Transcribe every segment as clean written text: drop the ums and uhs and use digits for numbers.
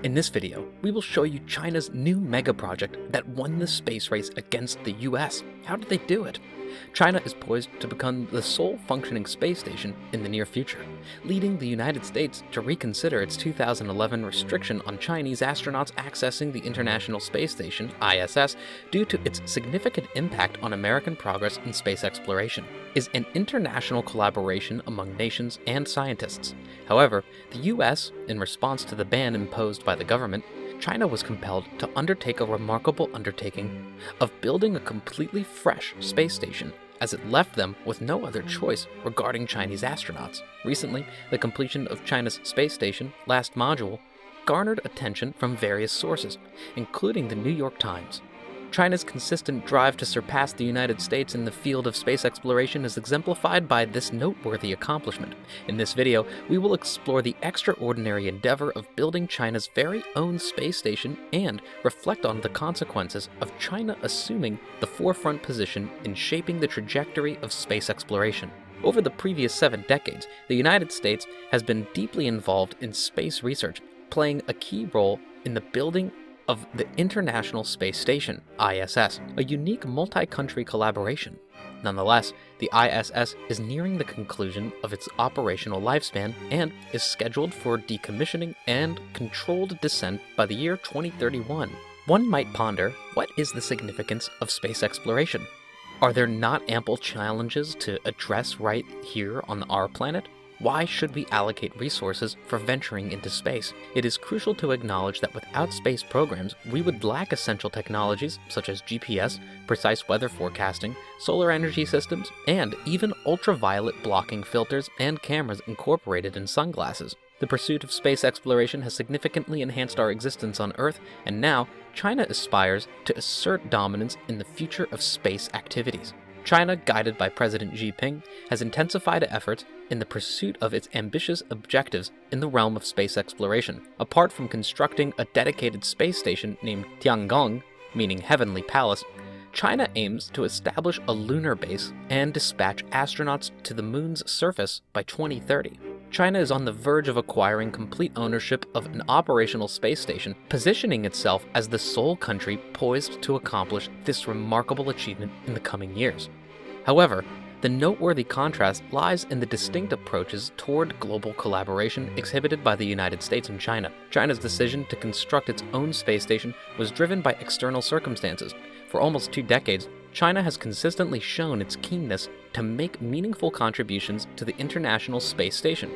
In this video, we will show you China's new megaproject that won the space race against the US. How did they do it? China is poised to become the sole functioning space station in the near future, leading the United States to reconsider its 2011 restriction on Chinese astronauts accessing the International Space Station, ISS, due to its significant impact on American progress in space exploration, is an international collaboration among nations and scientists. However, the US, in response to the ban imposed by the government, China was compelled to undertake a remarkable undertaking of building a completely fresh space station, as it left them with no other choice regarding Chinese astronauts. Recently, the completion of China's space station, last module, garnered attention from various sources, including the New York Times. China's consistent drive to surpass the United States in the field of space exploration is exemplified by this noteworthy accomplishment. In this video, we will explore the extraordinary endeavor of building China's very own space station and reflect on the consequences of China assuming the forefront position in shaping the trajectory of space exploration. Over the previous 7 decades, the United States has been deeply involved in space research, playing a key role in the building of the International Space Station, ISS, a unique multi-country collaboration. Nonetheless, the ISS is nearing the conclusion of its operational lifespan and is scheduled for decommissioning and controlled descent by the year 2031. One might ponder, what is the significance of space exploration? Are there not ample challenges to address right here on our planet? Why should we allocate resources for venturing into space? It is crucial to acknowledge that without space programs, we would lack essential technologies such as GPS, precise weather forecasting, solar energy systems, and even ultraviolet blocking filters and cameras incorporated in sunglasses. The pursuit of space exploration has significantly enhanced our existence on Earth, and now China aspires to assert dominance in the future of space activities. China, guided by President Xi Jinping, has intensified efforts in the pursuit of its ambitious objectives in the realm of space exploration. Apart from constructing a dedicated space station named Tiangong, meaning Heavenly Palace, China aims to establish a lunar base and dispatch astronauts to the moon's surface by 2030. China is on the verge of acquiring complete ownership of an operational space station, positioning itself as the sole country poised to accomplish this remarkable achievement in the coming years. However, the noteworthy contrast lies in the distinct approaches toward global collaboration exhibited by the United States and China. China's decision to construct its own space station was driven by external circumstances. For almost 2 decades, China has consistently shown its keenness to make meaningful contributions to the International Space Station,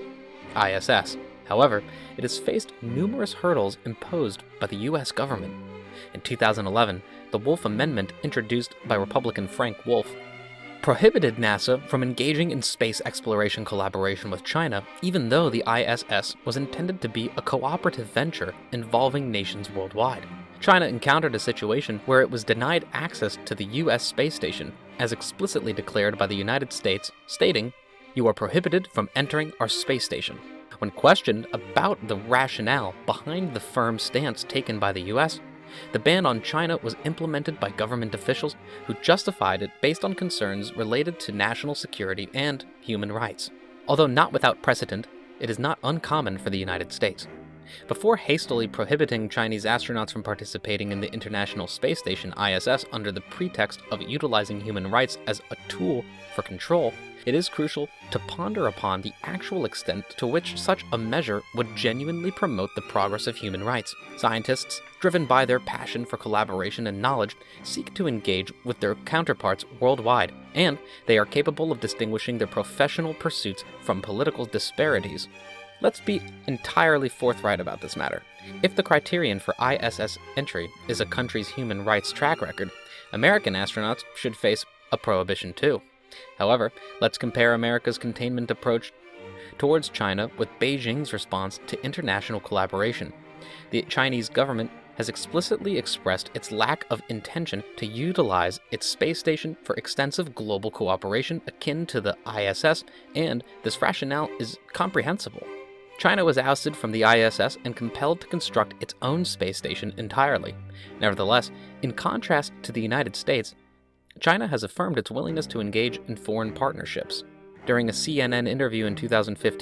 ISS. However, it has faced numerous hurdles imposed by the US government. In 2011, the Wolf Amendment, introduced by Republican Frank Wolf, prohibited NASA from engaging in space exploration collaboration with China, even though the ISS was intended to be a cooperative venture involving nations worldwide. China encountered a situation where it was denied access to the US space station, as explicitly declared by the United States, stating, "You are prohibited from entering our space station." When questioned about the rationale behind the firm stance taken by the US, the ban on China was implemented by government officials who justified it based on concerns related to national security and human rights. Although not without precedent, it is not uncommon for the United States. Before hastily prohibiting Chinese astronauts from participating in the International Space Station, ISS, under the pretext of utilizing human rights as a tool for control, it is crucial to ponder upon the actual extent to which such a measure would genuinely promote the progress of human rights. Scientists, driven by their passion for collaboration and knowledge, seek to engage with their counterparts worldwide, and they are capable of distinguishing their professional pursuits from political disparities. Let's be entirely forthright about this matter. If the criterion for ISS entry is a country's human rights track record, American astronauts should face a prohibition too. However, let's compare America's containment approach towards China with Beijing's response to international collaboration. The Chinese government has explicitly expressed its lack of intention to utilize its space station for extensive global cooperation akin to the ISS, and this rationale is comprehensible. China was ousted from the ISS and compelled to construct its own space station entirely. Nevertheless, in contrast to the United States, China has affirmed its willingness to engage in foreign partnerships. During a CNN interview in 2015,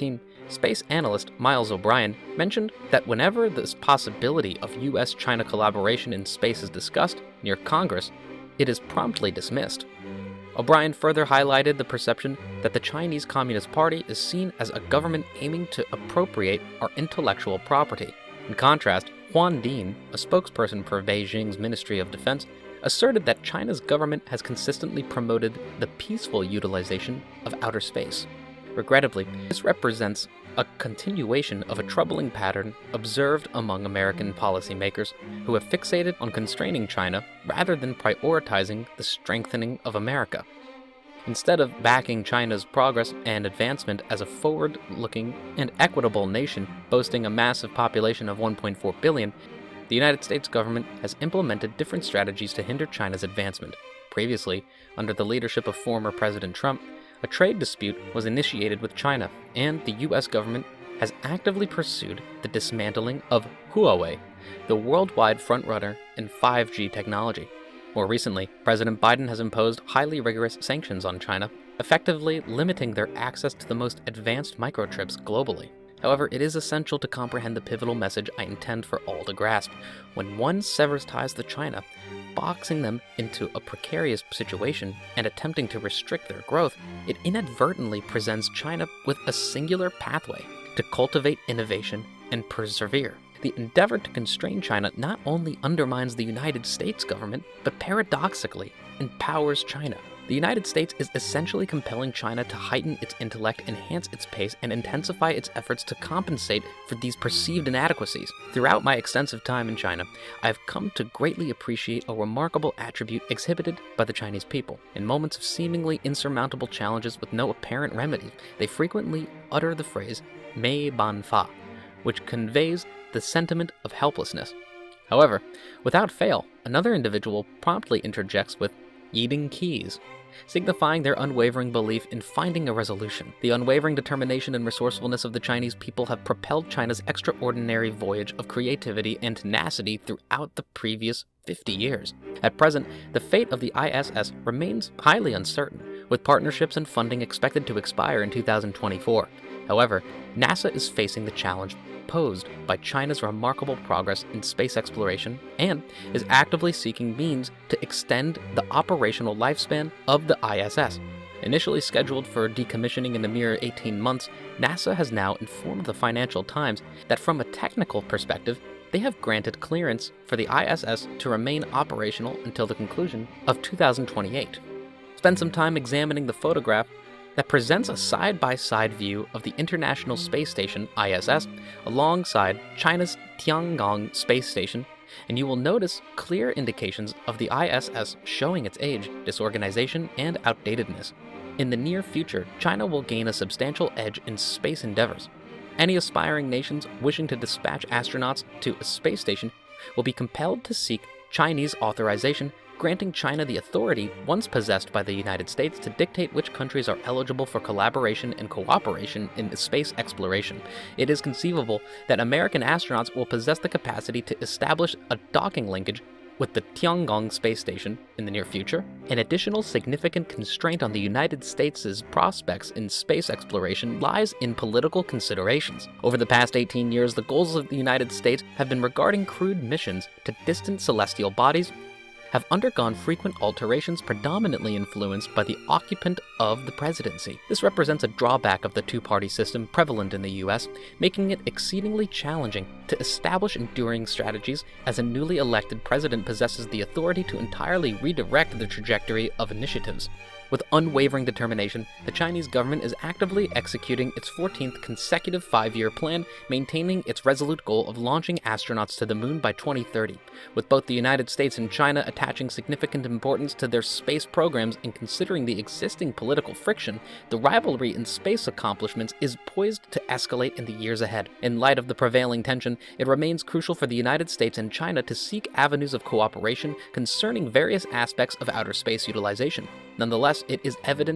Space analyst Miles O'Brien mentioned that whenever this possibility of US-China collaboration in space is discussed near Congress, it is promptly dismissed. O'Brien further highlighted the perception that the Chinese Communist Party is seen as a government aiming to appropriate our intellectual property. In contrast, Huan Din, a spokesperson for Beijing's Ministry of Defense, asserted that China's government has consistently promoted the peaceful utilization of outer space. Regrettably, this represents a continuation of a troubling pattern observed among American policymakers who have fixated on constraining China rather than prioritizing the strengthening of America. Instead of backing China's progress and advancement as a forward-looking and equitable nation boasting a massive population of 1.4 billion, the United States government has implemented different strategies to hinder China's advancement. Previously, under the leadership of former President Trump, a trade dispute was initiated with China, and the US government has actively pursued the dismantling of Huawei, the worldwide frontrunner in 5G technology. More recently, President Biden has imposed highly rigorous sanctions on China, effectively limiting their access to the most advanced microchips globally. However, it is essential to comprehend the pivotal message I intend for all to grasp. When one severs ties with China, boxing them into a precarious situation and attempting to restrict their growth, it inadvertently presents China with a singular pathway to cultivate innovation and persevere. The endeavor to constrain China not only undermines the United States government, but paradoxically empowers China. The United States is essentially compelling China to heighten its intellect, enhance its pace, and intensify its efforts to compensate for these perceived inadequacies. Throughout my extensive time in China, I have come to greatly appreciate a remarkable attribute exhibited by the Chinese people. In moments of seemingly insurmountable challenges with no apparent remedy, they frequently utter the phrase "mei ban fa," which conveys the sentiment of helplessness. However, without fail, another individual promptly interjects with "yiding keys," signifying their unwavering belief in finding a resolution. The unwavering determination and resourcefulness of the Chinese people have propelled China's extraordinary voyage of creativity and tenacity throughout the previous 50 years. At present, the fate of the ISS remains highly uncertain, with partnerships and funding expected to expire in 2024. However, NASA is facing the challenge posed by China's remarkable progress in space exploration and is actively seeking means to extend the operational lifespan of the ISS. Initially scheduled for decommissioning in a mere 18 months, NASA has now informed the Financial Times that from a technical perspective, they have granted clearance for the ISS to remain operational until the conclusion of 2028. Spend some time examining the photograph that presents a side-by-side view of the International Space Station, ISS, alongside China's Tiangong Space Station, and you will notice clear indications of the ISS showing its age, disorganization, and outdatedness. In the near future, China will gain a substantial edge in space endeavors. Any aspiring nations wishing to dispatch astronauts to a space station will be compelled to seek Chinese authorization, granting China the authority once possessed by the United States to dictate which countries are eligible for collaboration and cooperation in space exploration. It is conceivable that American astronauts will possess the capacity to establish a docking linkage with the Tiangong space station in the near future. An additional significant constraint on the United States' prospects in space exploration lies in political considerations. Over the past 18 years, the goals of the United States have been regarding crewed missions to distant celestial bodies have undergone frequent alterations predominantly influenced by the occupant of the presidency. This represents a drawback of the two-party system prevalent in the US, making it exceedingly challenging to establish enduring strategies as a newly elected president possesses the authority to entirely redirect the trajectory of initiatives. With unwavering determination, the Chinese government is actively executing its 14th consecutive 5-year plan, maintaining its resolute goal of launching astronauts to the moon by 2030. With both the United States and China attaching significant importance to their space programs and considering the existing political friction, the rivalry in space accomplishments is poised to escalate in the years ahead. In light of the prevailing tension, it remains crucial for the United States and China to seek avenues of cooperation concerning various aspects of outer space utilization. Nonetheless, it is evident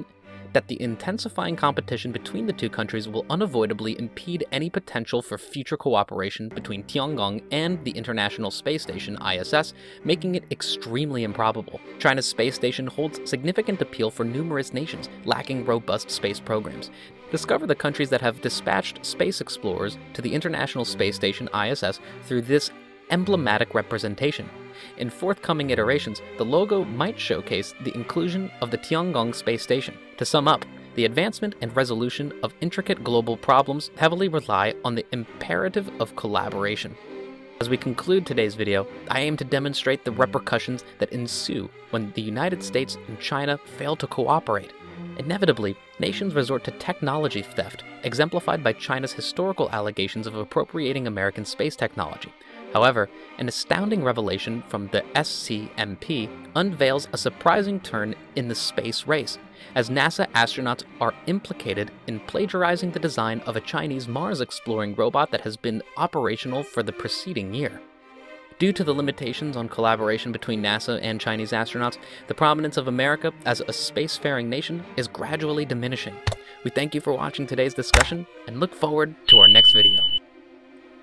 that the intensifying competition between the two countries will unavoidably impede any potential for future cooperation between Tiangong and the International Space Station ISS, making it extremely improbable. China's space station holds significant appeal for numerous nations lacking robust space programs. Discover the countries that have dispatched space explorers to the International Space Station ISS through this emblematic representation. In forthcoming iterations, the logo might showcase the inclusion of the Tiangong space station. To sum up, the advancement and resolution of intricate global problems heavily rely on the imperative of collaboration. As we conclude today's video, I aim to demonstrate the repercussions that ensue when the United States and China fail to cooperate. Inevitably, nations resort to technology theft, exemplified by China's historical allegations of appropriating American space technology. However, an astounding revelation from the SCMP unveils a surprising turn in the space race, as NASA astronauts are implicated in plagiarizing the design of a Chinese Mars-exploring robot that has been operational for the preceding year. Due to the limitations on collaboration between NASA and Chinese astronauts, the prominence of America as a spacefaring nation is gradually diminishing. We thank you for watching today's discussion and look forward to our next video.